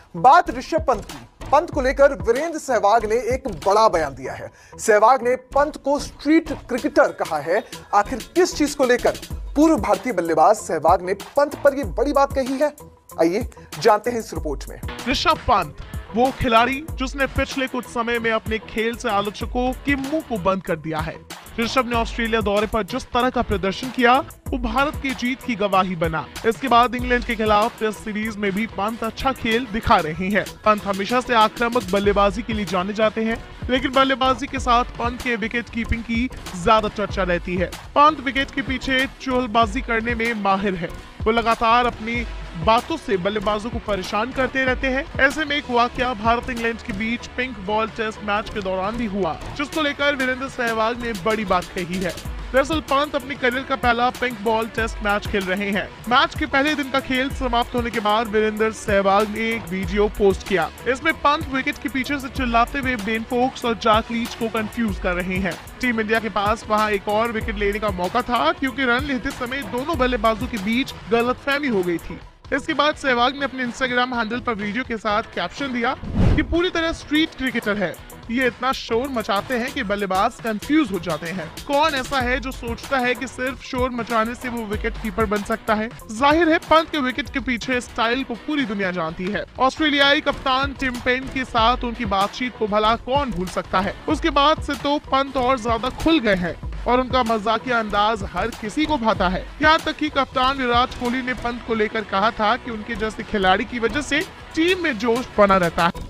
बात ऋषभ पंत की। पंत को लेकर वीरेंद्र सहवाग ने एक बड़ा बयान दिया है। सहवाग ने पंत को स्ट्रीट क्रिकेटर कहा है। आखिर किस चीज को लेकर पूर्व भारतीय बल्लेबाज सहवाग ने पंत पर यह बड़ी बात कही है, आइए जानते हैं इस रिपोर्ट में। ऋषभ पंत वो खिलाड़ी जिसने पिछले कुछ समय में अपने खेल से आलोचकों के मुंह को बंद कर दिया है। ऋषभ ने ऑस्ट्रेलिया दौरे पर जिस तरह का प्रदर्शन किया वो भारत की जीत की गवाही बना। इसके बाद इंग्लैंड के खिलाफ टेस्ट सीरीज में भी पंत अच्छा खेल दिखा रहे हैं। पंत हमेशा से आक्रामक बल्लेबाजी के लिए जाने जाते हैं, लेकिन बल्लेबाजी के साथ पंत के विकेट कीपिंग की ज्यादा चर्चा रहती है। पंत विकेट के पीछे चुहलबाजी करने में माहिर है। वो लगातार अपनी बातों से बल्लेबाजों को परेशान करते रहते हैं। ऐसे में एक वाकया भारत इंग्लैंड के बीच पिंक बॉल टेस्ट मैच के दौरान भी हुआ, जिसको लेकर वीरेंद्र सहवाग ने बड़ी बात कही है। दरअसल पंत अपनी करियर का पहला पिंक बॉल टेस्ट मैच खेल रहे हैं। मैच के पहले दिन का खेल समाप्त होने के बाद वीरेंद्र सहवाग ने एक वीडियो पोस्ट किया। इसमें पंत विकेट के पीछे से चिल्लाते हुए बेन फोक्स और जैक लीच को कंफ्यूज कर रहे हैं। टीम इंडिया के पास वहां एक और विकेट लेने का मौका था, क्योंकि रन लेते समय दोनों बल्लेबाजों के बीच गलतफहमी हो गई थी। इसके बाद सहवाग ने अपने इंस्टाग्राम हैंडल पर वीडियो के साथ कैप्शन दिया कि पूरी तरह स्ट्रीट क्रिकेटर है, ये इतना शोर मचाते हैं कि बल्लेबाज कंफ्यूज हो जाते हैं। कौन ऐसा है जो सोचता है कि सिर्फ शोर मचाने से वो विकेट कीपर बन सकता है। जाहिर है पंत के विकेट के पीछे स्टाइल को पूरी दुनिया जानती है। ऑस्ट्रेलियाई कप्तान टिम पेन के साथ उनकी बातचीत को भला कौन भूल सकता है। उसके बाद से तो पंत और ज्यादा खुल गए हैं और उनका मजाकिया अंदाज हर किसी को भाता है। यहाँ तक कि कप्तान विराट कोहली ने पंत को लेकर कहा था कि उनके जैसे खिलाड़ी की वजह से टीम में जोश बना रहता है।